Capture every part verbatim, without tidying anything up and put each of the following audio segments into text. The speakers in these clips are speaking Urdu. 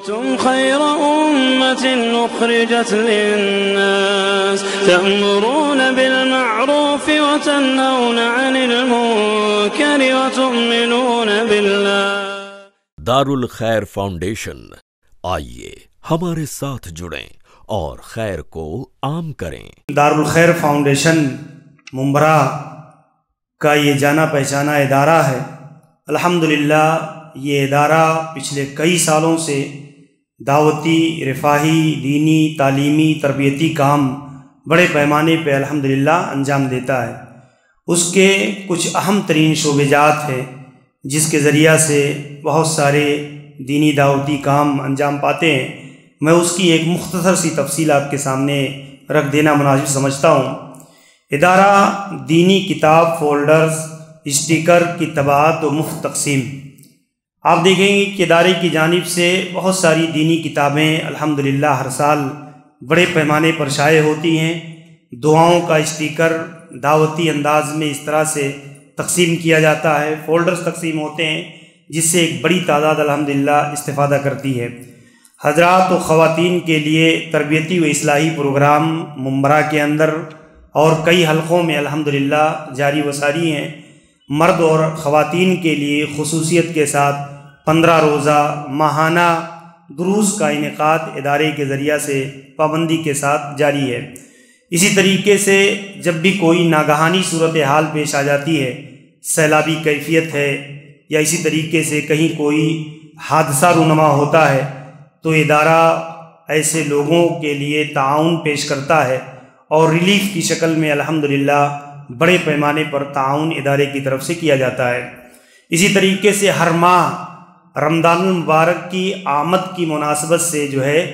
كنتم خير أمة أخرجت للناس تأمرون بالمعروف وتنهون عن المنكر وتؤمنون بالله۔ دارالخیر فاؤنڈیشن، آئیے ہمارے ساتھ جڑیں اور خیر کو عام کریں۔ دارالخیر فاؤنڈیشن ممبرا کا یہ جانا پہچانا ادارہ ہے۔ الحمدللہ یہ ادارہ پچھلے کئی سالوں سے دعوتی، رفاہی، دینی، تعلیمی، تربیتی کام بڑے پیمانے پہ الحمدللہ انجام دیتا ہے۔ اس کے کچھ اہم ترین شعبے جات ہیں جس کے ذریعہ سے بہت سارے دینی دعوتی کام انجام پاتے ہیں۔ میں اس کی ایک مختصر سی تفصیل آپ کے سامنے رکھ دینا مناسب سمجھتا ہوں۔ ادارہ دینی کتاب، فولڈرز، اسٹیکر کی طباعت و مفت تقسیم۔ آپ دیکھیں گے کہ ادارے کی جانب سے بہت ساری دینی کتابیں الحمدللہ ہر سال بڑے پیمانے پر شائع ہوتی ہیں۔ دعاؤں کا اسٹیکر دعوتی انداز میں اس طرح سے تقسیم کیا جاتا ہے، فولڈرز تقسیم ہوتے ہیں جس سے ایک بڑی تعداد الحمدللہ استفادہ کرتی ہے۔ حضرات و خواتین کے لیے تربیتی و اصلاحی پروگرام ممبرا کے اندر اور کئی حلقوں میں الحمدللہ جاری و ساری ہیں۔ مرد اور خواتین کے لیے خصوصیت کے ساتھ پندرہ روزہ ماہانہ دروس کا انعقاد ادارے کے ذریعہ سے پابندی کے ساتھ جاری ہے۔ اسی طریقے سے جب بھی کوئی ناگہانی صورتحال پیش آ جاتی ہے، سیلابی کیفیت ہے یا اسی طریقے سے کہیں کوئی حادثہ رونما ہوتا ہے، تو ادارہ ایسے لوگوں کے لیے تعاون پیش کرتا ہے اور ریلیف کی شکل میں الحمدللہ بڑے پیمانے پر تعاون ادارے کی طرف سے کیا جاتا ہے۔ اسی طریقے سے ہر ماہ رمضان المبارک کی آمد کی مناسبت سے جو ہے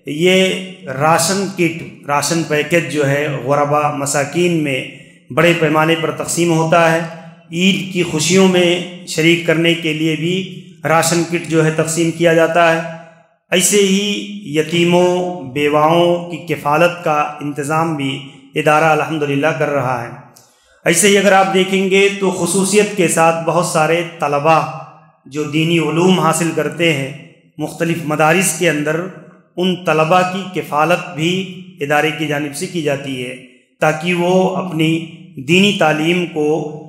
یہ راشن کٹ، راشن پیکج جو ہے غربا مساکین میں بڑے پیمانے پر تقسیم ہوتا ہے۔ عید کی خوشیوں میں شریک کرنے کے لیے بھی راشن کٹ جو ہے تقسیم کیا جاتا ہے۔ ایسے ہی یتیموں، بیواؤں کی کفالت کا انتظام بھی ادارہ الحمدللہ کر رہا ہے۔ ایسے ہی اگر آپ دیکھیں گے تو خصوصیت کے ساتھ بہت سارے طلباء جو دینی علوم حاصل کرتے ہیں مختلف مدارس کے اندر، ان طلباء کی کفالت بھی ادارے کی جانب سے کی جاتی ہے تاکہ وہ اپنی دینی تعلیم کو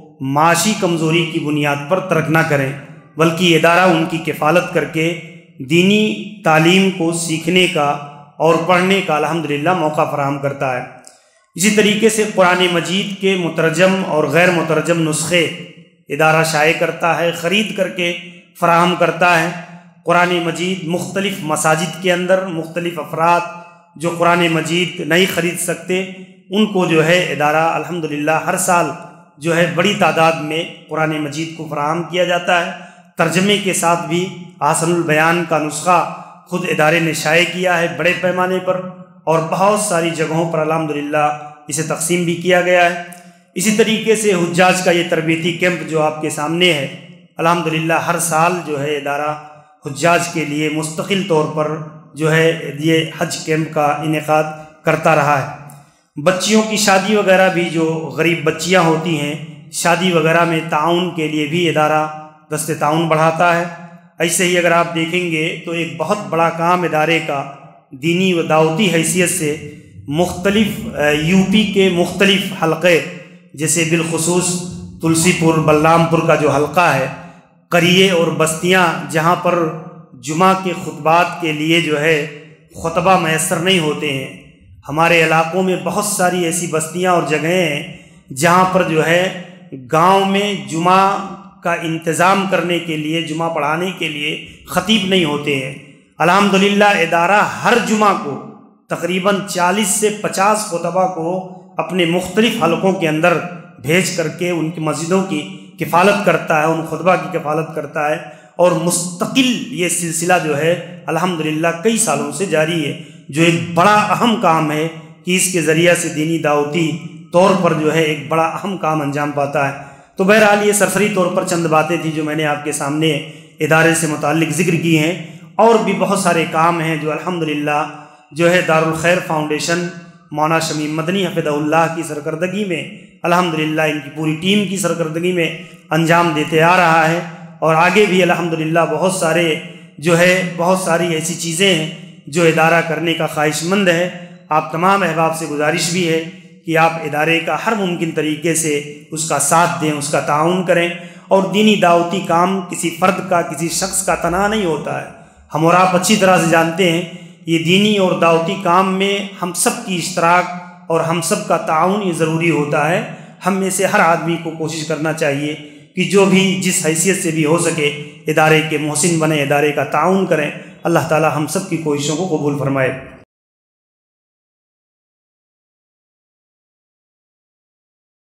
معاشی کمزوری کی بنیاد پر ترک نہ کریں، بلکہ ادارہ ان کی کفالت کر کے دینی تعلیم کو سیکھنے کا اور پڑھنے کا الحمدللہ موقع فراہم کرتا ہے۔ اسی طریقے سے قرآن مجید کے مترجم اور غیر مترجم نسخے ادارہ شائع کرتا ہے، خرید کر کے فراہم کرتا ہے۔ قرآن مجید مختلف مساجد کے اندر مختلف افراد جو قرآن مجید نہیں خرید سکتے، ان کو جو ہے ادارہ الحمدللہ ہر سال جو ہے بڑی تعداد میں قرآن مجید کو فراہم کیا جاتا ہے۔ ترجمے کے ساتھ بھی احسن البیان کا نسخہ خود ادارے نے شائع کیا ہے بڑے پیمانے پر، اور بہت ساری جگہوں پر الحمدللہ اسے تقسیم بھی کیا گیا ہے۔ اسی طریقے سے حجاج کا یہ تربیتی کیمپ جو آپ کے سامنے ہے، الحمدللہ ہر سال جو ہے ادارہ حجاج کے لیے مستقل طور پر جو ہے یہ حج کیمپ کا انعقاد کرتا رہا ہے۔ بچیوں کی شادی وغیرہ بھی جو غریب بچیاں ہوتی ہیں، شادی وغیرہ میں تعاون کے لیے بھی ادارہ دست تعاون بڑھاتا ہے۔ ایسے ہی اگر آپ دیکھیں گے تو ایک بہت بڑا کام ادارے کا دینی و دعوتی حیثیت سے مختلف یو پی کے مختلف حلقے، جیسے بالخصوص تلسی پور بلرام پور کا جو حلقہ ہے، قریے اور بستیاں جہاں پر جمعہ کے خطبات کے لیے جو ہے خطبہ میسر نہیں ہوتے ہیں، ہمارے علاقوں میں بہت ساری ایسی بستیاں اور جگہیں ہیں جہاں پر جو ہے گاؤں میں جمعہ کا انتظام کرنے کے لیے، جمعہ پڑھانے کے لیے خطیب نہیں ہوتے ہیں۔ الحمدللہ ادارہ ہر جمعہ کو تقریباً چالیس سے پچاس خطبہ کو اپنے مختلف حلقوں کے اندر بھیج کر کے ان کی مسجدوں کی کفالت کرتا ہے، ان خطبہ کی کفالت کرتا ہے، اور مستقل یہ سلسلہ جو ہے الحمدللہ کئی سالوں سے جاری ہے، جو ایک بڑا اہم کام ہے کہ اس کے ذریعہ سے دینی دعوتی طور پر جو ہے ایک بڑا اہم کام انجام پاتا ہے۔ تو بہرحال یہ سرسری طور پر چند باتیں تھیں جو میں نے آپ کے سامنے ادارے سے متعلق ذکر کی ہیں، اور بھی بہت سارے کام ہیں جو الحمدللہ جو ہے دارالخیر فاؤنڈیشن مولانا شمیم مدنی حفظہ اللہ کی سرکردگی میں الحمدللہ ان کی پوری ٹیم کی سرکردگی میں انجام دیتے آ رہا ہے، اور آگے بھی الحمدللہ بہت سارے جو ہے بہت ساری ایسی چیزیں ہیں جو ادارہ کرنے کا خواہش مند ہے۔ آپ تمام احباب سے گزارش بھی ہے کہ آپ ادارے کا ہر ممکن طریقے سے اس کا ساتھ دیں، اس کا تعاون کریں۔ اور دینی دعوتی کام کسی فرد کا، کسی شخص کا تنہا نہیں ہوتا ہے۔ ہم اور آپ اچھی طرح سے جانتے ہیں یہ دینی اور دعوتی کام میں ہم سب کی اشتراک اور ہم سب کا تعاون یہ ضروری ہوتا ہے۔ ہم میں سے ہر آدمی کو کوشش کرنا چاہیے کہ جو بھی جس حیثیت سے بھی ہو سکے ادارے کے محسن بنے، ادارے کا تعاون کریں۔ اللہ تعالی ہم سب کی کوششوں کو قبول فرمائے۔